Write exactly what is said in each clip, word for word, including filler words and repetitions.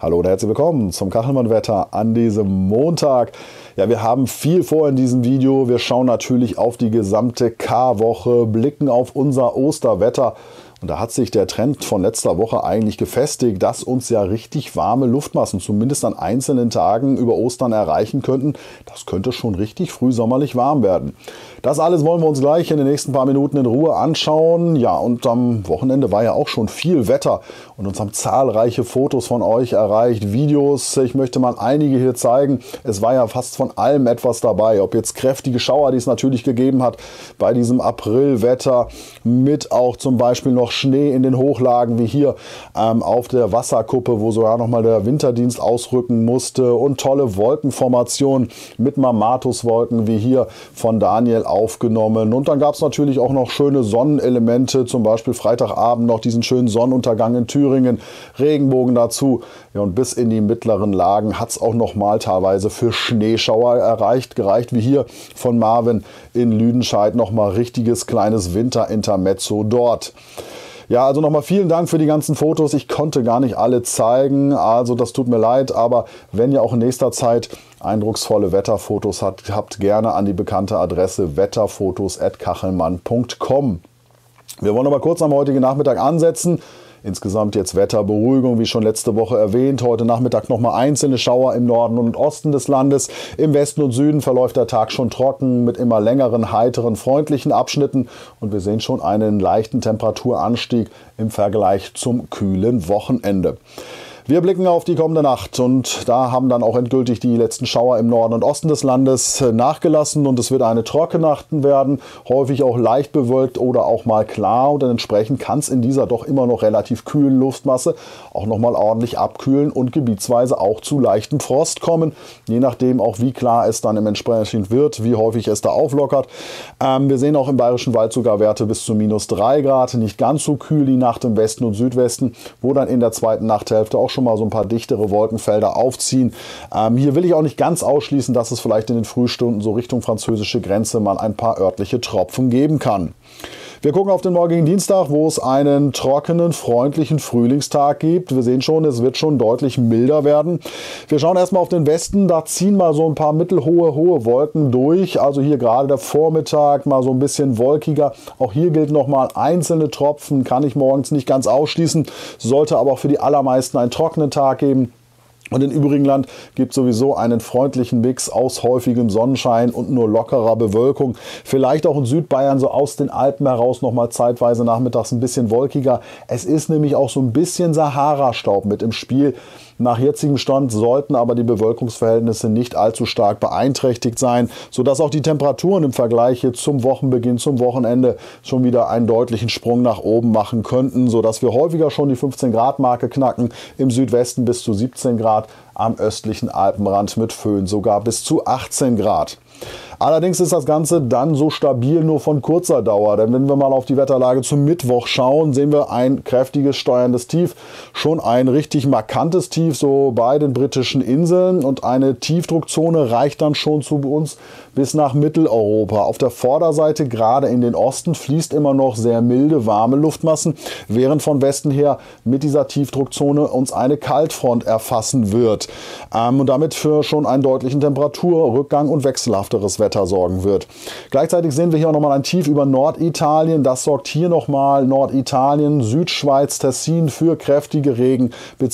Hallo und herzlich willkommen zum Kachelmann-Wetter an diesem Montag. Ja, wir haben viel vor in diesem Video. Wir schauen natürlich auf die gesamte Karwoche, blicken auf unser Osterwetter. Und da hat sich der Trend von letzter Woche eigentlich gefestigt, dass uns ja richtig warme Luftmassen zumindest an einzelnen Tagen über Ostern erreichen könnten. Das könnte schon richtig frühsommerlich warm werden. Das alles wollen wir uns gleich in den nächsten paar Minuten in Ruhe anschauen. Ja, und am Wochenende war ja auch schon viel Wetter und uns haben zahlreiche Fotos von euch erreicht, Videos. Ich möchte mal einige hier zeigen. Es war ja fast von allem etwas dabei, ob jetzt kräftige Schauer, die es natürlich gegeben hat bei diesem Aprilwetter, mit auch zum Beispiel noch Schnee in den Hochlagen, wie hier ähm, auf der Wasserkuppe, wo sogar noch mal der Winterdienst ausrücken musste, und tolle Wolkenformationen mit Marmatuswolken, wie hier von Daniel aufgenommen. Und dann gab es natürlich auch noch schöne Sonnenelemente, zum Beispiel Freitagabend noch diesen schönen Sonnenuntergang in Thüringen, Regenbogen dazu. Ja, und bis in die mittleren Lagen hat es auch noch mal teilweise für Schneeschauer erreicht, gereicht, wie hier von Marvin in Lüdenscheid, noch mal richtiges kleines Winterintermezzo dort. Ja, also nochmal vielen Dank für die ganzen Fotos. Ich konnte gar nicht alle zeigen, also das tut mir leid, aber wenn ihr auch in nächster Zeit eindrucksvolle Wetterfotos habt, habt gerne an die bekannte Adresse wetterfotos at kachelmann punkt com. Wir wollen aber kurz am heutigen Nachmittag ansetzen. Insgesamt jetzt Wetterberuhigung, wie schon letzte Woche erwähnt. Heute Nachmittag nochmal einzelne Schauer im Norden und Osten des Landes. Im Westen und Süden verläuft der Tag schon trocken mit immer längeren, heiteren, freundlichen Abschnitten. Und wir sehen schon einen leichten Temperaturanstieg im Vergleich zum kühlen Wochenende. Wir blicken auf die kommende Nacht und da haben dann auch endgültig die letzten Schauer im Norden und Osten des Landes nachgelassen und es wird eine trockene Nacht werden, häufig auch leicht bewölkt oder auch mal klar, und entsprechend kann es in dieser doch immer noch relativ kühlen Luftmasse auch noch mal ordentlich abkühlen und gebietsweise auch zu leichtem Frost kommen, je nachdem auch wie klar es dann entsprechend wird, wie häufig es da auflockert. Ähm, wir sehen auch im Bayerischen Wald sogar Werte bis zu minus drei Grad, nicht ganz so kühl die Nacht im Westen und Südwesten, wo dann in der zweiten Nachthälfte auch schon mal so ein paar dichtere Wolkenfelder aufziehen. Ähm, hier will ich auch nicht ganz ausschließen, dass es vielleicht in den Frühstunden so Richtung französische Grenze mal ein paar örtliche Tropfen geben kann. Wir gucken auf den morgigen Dienstag, wo es einen trockenen, freundlichen Frühlingstag gibt. Wir sehen schon, es wird schon deutlich milder werden. Wir schauen erstmal auf den Westen. Da ziehen mal so ein paar mittelhohe, hohe Wolken durch. Also hier gerade der Vormittag mal so ein bisschen wolkiger. Auch hier gilt nochmal einzelne Tropfen. Kann ich morgens nicht ganz ausschließen. Sollte aber auch für die allermeisten einen trockenen Tag geben. Und im übrigen Land gibt es sowieso einen freundlichen Mix aus häufigem Sonnenschein und nur lockerer Bewölkung. Vielleicht auch in Südbayern so aus den Alpen heraus nochmal zeitweise nachmittags ein bisschen wolkiger. Es ist nämlich auch so ein bisschen Sahara-Staub mit im Spiel. Nach jetzigem Stand sollten aber die Bewölkungsverhältnisse nicht allzu stark beeinträchtigt sein, sodass auch die Temperaturen im Vergleich zum Wochenbeginn, zum Wochenende schon wieder einen deutlichen Sprung nach oben machen könnten, sodass wir häufiger schon die fünfzehn Grad Marke knacken, im Südwesten bis zu siebzehn Grad, am östlichen Alpenrand mit Föhn sogar bis zu achtzehn Grad. Allerdings ist das Ganze dann so stabil nur von kurzer Dauer, denn wenn wir mal auf die Wetterlage zum Mittwoch schauen, sehen wir ein kräftiges steuerndes Tief, schon ein richtig markantes Tief so bei den britischen Inseln, und eine Tiefdruckzone reicht dann schon zu uns bis nach Mitteleuropa. Auf der Vorderseite, gerade in den Osten, fließt immer noch sehr milde, warme Luftmassen, während von Westen her mit dieser Tiefdruckzone uns eine Kaltfront erfassen wird ähm, und damit für schon einen deutlichen Temperaturrückgang und wechselhafteres Wetter sorgen wird. Gleichzeitig sehen wir hier auch nochmal ein Tief über Norditalien. Das sorgt hier nochmal Norditalien, Südschweiz, Tessin für kräftige Regen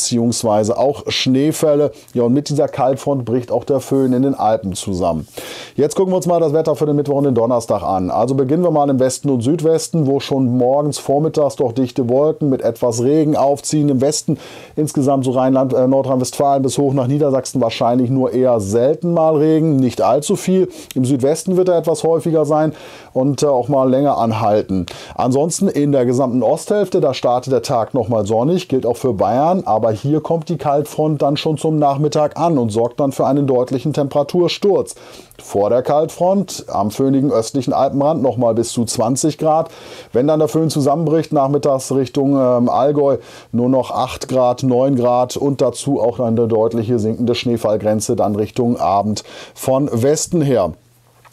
bzw. auch Schneefälle. Ja, und mit dieser Kaltfront bricht auch der Föhn in den Alpen zusammen. Jetzt gucken wir uns mal das Wetter für den Mittwoch und den Donnerstag an. Also beginnen wir mal im Westen und Südwesten, wo schon morgens, vormittags doch dichte Wolken mit etwas Regen aufziehen. Im Westen insgesamt so Rheinland, äh, Nordrhein-Westfalen bis hoch nach Niedersachsen wahrscheinlich nur eher selten mal Regen, nicht allzu viel. Im Südwesten wird er etwas häufiger sein und äh, auch mal länger anhalten. Ansonsten in der gesamten Osthälfte, da startet der Tag nochmal sonnig, gilt auch für Bayern, aber hier kommt die Kaltfront dann schon zum Nachmittag an und sorgt dann für einen deutlichen Temperatursturz. Vor der Kaltfront am föhnigen östlichen Alpenrand nochmal bis zu zwanzig Grad. Wenn dann der Föhn zusammenbricht, nachmittags Richtung ähm, Allgäu nur noch acht Grad, neun Grad und dazu auch eine deutliche sinkende Schneefallgrenze dann Richtung Abend von Westen her.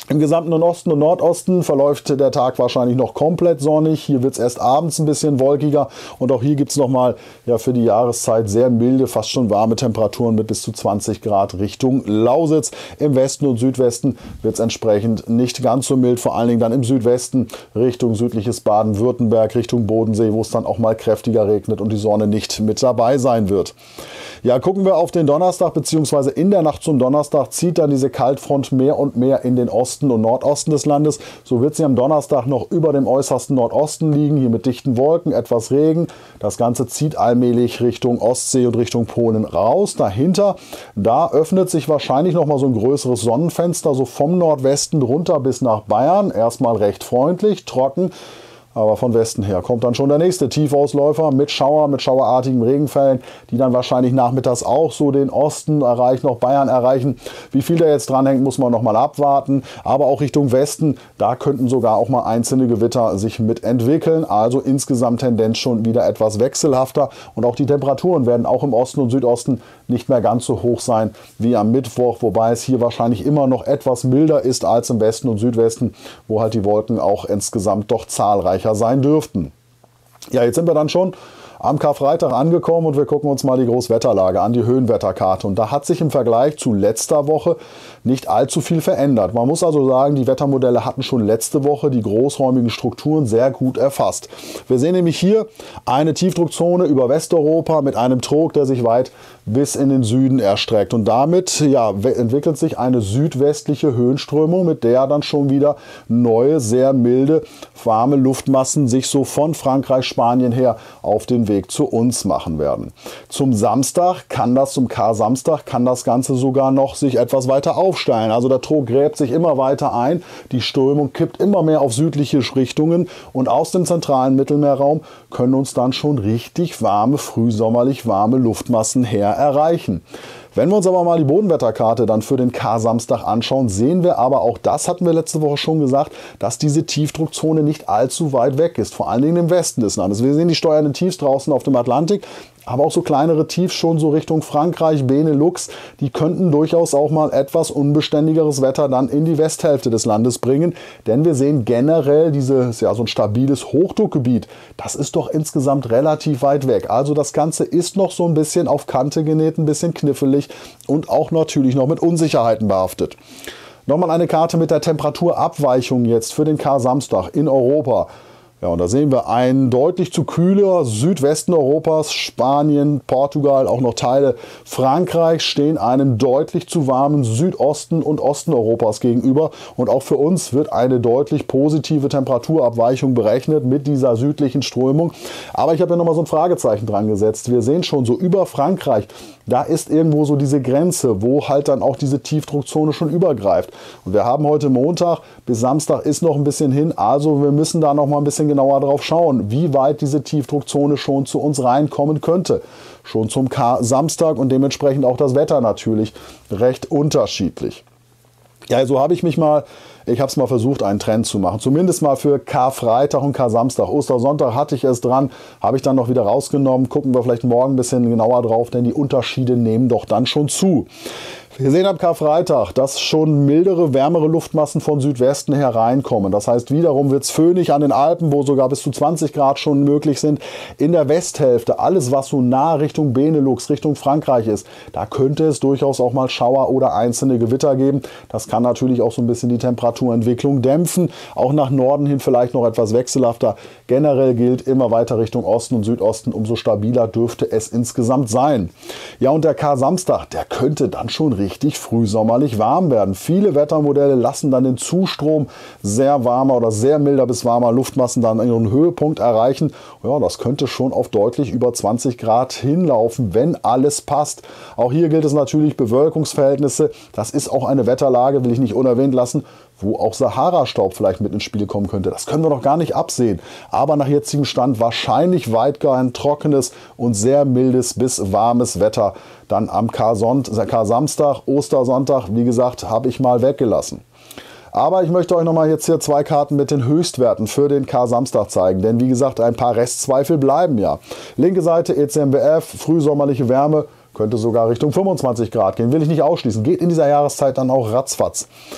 Im gesamten Osten und Nordosten verläuft der Tag wahrscheinlich noch komplett sonnig. Hier wird es erst abends ein bisschen wolkiger. Und auch hier gibt es nochmal ja, für die Jahreszeit sehr milde, fast schon warme Temperaturen mit bis zu zwanzig Grad Richtung Lausitz. Im Westen und Südwesten wird es entsprechend nicht ganz so mild. Vor allen Dingen dann im Südwesten Richtung südliches Baden-Württemberg, Richtung Bodensee, wo es dann auch mal kräftiger regnet und die Sonne nicht mit dabei sein wird. Ja, gucken wir auf den Donnerstag, beziehungsweise in der Nacht zum Donnerstag zieht dann diese Kaltfront mehr und mehr in den Osten und Nordosten des Landes. So wird sie am Donnerstag noch über dem äußersten Nordosten liegen, hier mit dichten Wolken, etwas Regen. Das Ganze zieht allmählich Richtung Ostsee und Richtung Polen raus. Dahinter, da öffnet sich wahrscheinlich noch mal so ein größeres Sonnenfenster, so vom Nordwesten runter bis nach Bayern. Erstmal recht freundlich, trocken. Aber von Westen her kommt dann schon der nächste Tiefausläufer mit Schauer, mit schauerartigen Regenfällen, die dann wahrscheinlich nachmittags auch so den Osten erreichen, noch Bayern erreichen. Wie viel da jetzt dranhängt, muss man noch mal abwarten. Aber auch Richtung Westen, da könnten sogar auch mal einzelne Gewitter sich mitentwickeln. Also insgesamt Tendenz schon wieder etwas wechselhafter. Und auch die Temperaturen werden auch im Osten und Südosten nicht mehr ganz so hoch sein wie am Mittwoch. Wobei es hier wahrscheinlich immer noch etwas milder ist als im Westen und Südwesten, wo halt die Wolken auch insgesamt doch zahlreicher sein dürften. Ja, jetzt sind wir dann schon am Karfreitag angekommen und wir gucken uns mal die Großwetterlage an, die Höhenwetterkarte. Und da hat sich im Vergleich zu letzter Woche nicht allzu viel verändert. Man muss also sagen, die Wettermodelle hatten schon letzte Woche die großräumigen Strukturen sehr gut erfasst. Wir sehen nämlich hier eine Tiefdruckzone über Westeuropa mit einem Trog, der sich weit bis in den Süden erstreckt. Und damit ja, entwickelt sich eine südwestliche Höhenströmung, mit der dann schon wieder neue, sehr milde, warme Luftmassen sich so von Frankreich, Spanien her auf den Weg zu uns machen werden. Zum Samstag kann das, zum Kar-Samstag kann das Ganze sogar noch sich etwas weiter aufsteilen. Also der Trog gräbt sich immer weiter ein, die Strömung kippt immer mehr auf südliche Richtungen und aus dem zentralen Mittelmeerraum können uns dann schon richtig warme, frühsommerlich warme Luftmassen her erreichen. Wenn wir uns aber mal die Bodenwetterkarte dann für den Kar-Samstag anschauen, sehen wir aber, auch das hatten wir letzte Woche schon gesagt, dass diese Tiefdruckzone nicht allzu weit weg ist, vor allen Dingen im Westen des Landes. Wir sehen die steuernden Tiefs draußen auf dem Atlantik, aber auch so kleinere Tiefs schon so Richtung Frankreich, Benelux, die könnten durchaus auch mal etwas unbeständigeres Wetter dann in die Westhälfte des Landes bringen, denn wir sehen generell dieses, ja, so ein stabiles Hochdruckgebiet, das ist doch insgesamt relativ weit weg. Also das Ganze ist noch so ein bisschen auf Kante genäht, ein bisschen knifflig und auch natürlich noch mit Unsicherheiten behaftet. Nochmal eine Karte mit der Temperaturabweichung jetzt für den Kar-Samstag in Europa. Ja, und da sehen wir einen deutlich zu kühler Südwesten Europas, Spanien, Portugal, auch noch Teile Frankreichs stehen einem deutlich zu warmen Südosten und Osten Europas gegenüber. Und auch für uns wird eine deutlich positive Temperaturabweichung berechnet mit dieser südlichen Strömung. Aber ich habe ja nochmal so ein Fragezeichen dran gesetzt. Wir sehen schon so über Frankreich, da ist irgendwo so diese Grenze, wo halt dann auch diese Tiefdruckzone schon übergreift. Und wir haben heute Montag, bis Samstag ist noch ein bisschen hin, also wir müssen da noch mal ein bisschen genauer drauf schauen, wie weit diese Tiefdruckzone schon zu uns reinkommen könnte. Schon zum Kar-Samstag und dementsprechend auch das Wetter natürlich recht unterschiedlich. Ja, so habe ich mich mal, ich habe es mal versucht, einen Trend zu machen. Zumindest mal für Karfreitag und Kar-Samstag. Ostersonntag hatte ich es dran, habe ich dann noch wieder rausgenommen. Gucken wir vielleicht morgen ein bisschen genauer drauf, denn die Unterschiede nehmen doch dann schon zu. Wir sehen am Karfreitag, dass schon mildere, wärmere Luftmassen von Südwesten hereinkommen. Das heißt, wiederum wird es föhnig an den Alpen, wo sogar bis zu zwanzig Grad schon möglich sind. In der Westhälfte, alles was so nah Richtung Benelux, Richtung Frankreich ist, da könnte es durchaus auch mal Schauer oder einzelne Gewitter geben. Das kann natürlich auch so ein bisschen die Temperaturentwicklung dämpfen. Auch nach Norden hin vielleicht noch etwas wechselhafter. Generell gilt immer weiter Richtung Osten und Südosten, umso stabiler dürfte es insgesamt sein. Ja, und der Kar-Samstag, der könnte dann schon richtig frühsommerlich warm werden. Viele Wettermodelle lassen dann den Zustrom sehr warmer oder sehr milder bis warmer Luftmassen dann ihren Höhepunkt erreichen. Ja, das könnte schon auf deutlich über zwanzig Grad hinlaufen, wenn alles passt. Auch hier gilt es natürlich Bewölkungsverhältnisse. Das ist auch eine Wetterlage, will ich nicht unerwähnt lassen, wo auch Sahara-Staub vielleicht mit ins Spiel kommen könnte. Das können wir noch gar nicht absehen. Aber nach jetzigem Stand wahrscheinlich weitgehend trockenes und sehr mildes bis warmes Wetter. Dann am Kar-Samstag, Ostersonntag, wie gesagt, habe ich mal weggelassen. Aber ich möchte euch nochmal jetzt hier zwei Karten mit den Höchstwerten für den Kar-Samstag zeigen. Denn wie gesagt, ein paar Restzweifel bleiben ja. Linke Seite E C M W F, frühsommerliche Wärme, könnte sogar Richtung fünfundzwanzig Grad gehen. Will ich nicht ausschließen. Geht in dieser Jahreszeit dann auch ratzfatz.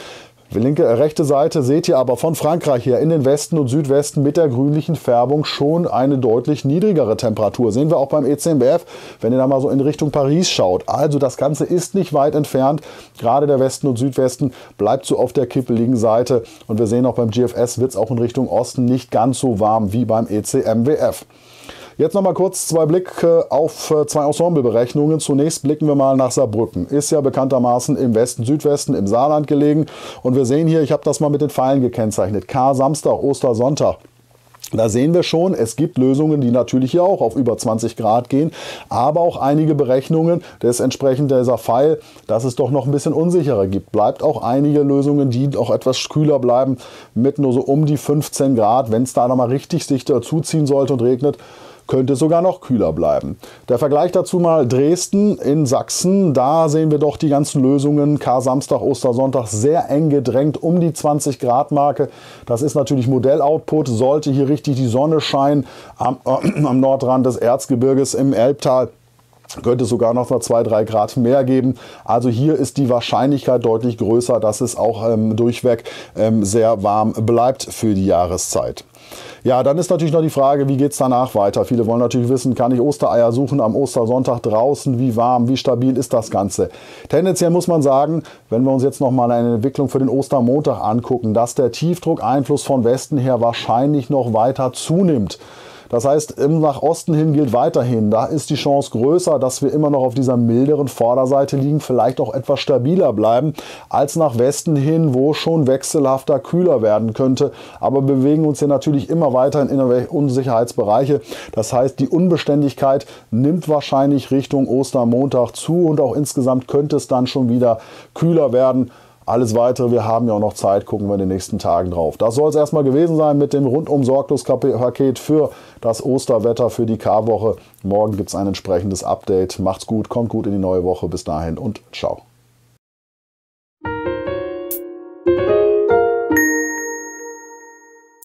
Linke, rechte Seite seht ihr aber von Frankreich her in den Westen und Südwesten mit der grünlichen Färbung schon eine deutlich niedrigere Temperatur. Sehen wir auch beim E C M B F, wenn ihr da mal so in Richtung Paris schaut. Also das Ganze ist nicht weit entfernt. Gerade der Westen und Südwesten bleibt so auf der kippeligen Seite. Und wir sehen auch beim G F S wird es auch in Richtung Osten nicht ganz so warm wie beim E C M B F. Jetzt noch mal kurz zwei Blicke auf zwei Ensembleberechnungen. Zunächst blicken wir mal nach Saarbrücken. Ist ja bekanntermaßen im Westen, Südwesten, im Saarland gelegen. Und wir sehen hier, ich habe das mal mit den Pfeilen gekennzeichnet, K Samstag, Ostersonntag. Da sehen wir schon, es gibt Lösungen, die natürlich hier auch auf über zwanzig Grad gehen, aber auch einige Berechnungen, des entsprechend dieser Pfeil, dass es doch noch ein bisschen unsicherer gibt. Bleibt auch einige Lösungen, die auch etwas kühler bleiben, mit nur so um die fünfzehn Grad. Wenn es da noch mal richtig sich dazuziehen sollte und regnet, könnte es sogar noch kühler bleiben. Der Vergleich dazu mal Dresden in Sachsen. Da sehen wir doch die ganzen Lösungen. Kar-Samstag, Ostersonntag sehr eng gedrängt um die zwanzig Grad Marke. Das ist natürlich Modelloutput. Sollte hier richtig die Sonne scheinen am, äh, am Nordrand des Erzgebirges im Elbtal, könnte es sogar noch mal zwei, drei Grad mehr geben. Also hier ist die Wahrscheinlichkeit deutlich größer, dass es auch ähm, durchweg ähm, sehr warm bleibt für die Jahreszeit. Ja, dann ist natürlich noch die Frage, wie geht es danach weiter? Viele wollen natürlich wissen, kann ich Ostereier suchen am Ostersonntag draußen? Wie warm, wie stabil ist das Ganze? Tendenziell muss man sagen, wenn wir uns jetzt noch mal eine Entwicklung für den Ostermontag angucken, dass der Tiefdruckeinfluss von Westen her wahrscheinlich noch weiter zunimmt. Das heißt, nach Osten hin gilt weiterhin, da ist die Chance größer, dass wir immer noch auf dieser milderen Vorderseite liegen, vielleicht auch etwas stabiler bleiben, als nach Westen hin, wo schon wechselhafter kühler werden könnte. Aber wir bewegen uns hier natürlich immer weiter in Unsicherheitsbereiche. Das heißt, die Unbeständigkeit nimmt wahrscheinlich Richtung Ostermontag zu und auch insgesamt könnte es dann schon wieder kühler werden. Alles Weitere, wir haben ja auch noch Zeit, gucken wir in den nächsten Tagen drauf. Das soll es erstmal gewesen sein mit dem rundum sorglos Paket für das Osterwetter, für die Karwoche. Morgen gibt es ein entsprechendes Update. Macht's gut, kommt gut in die neue Woche. Bis dahin und ciao.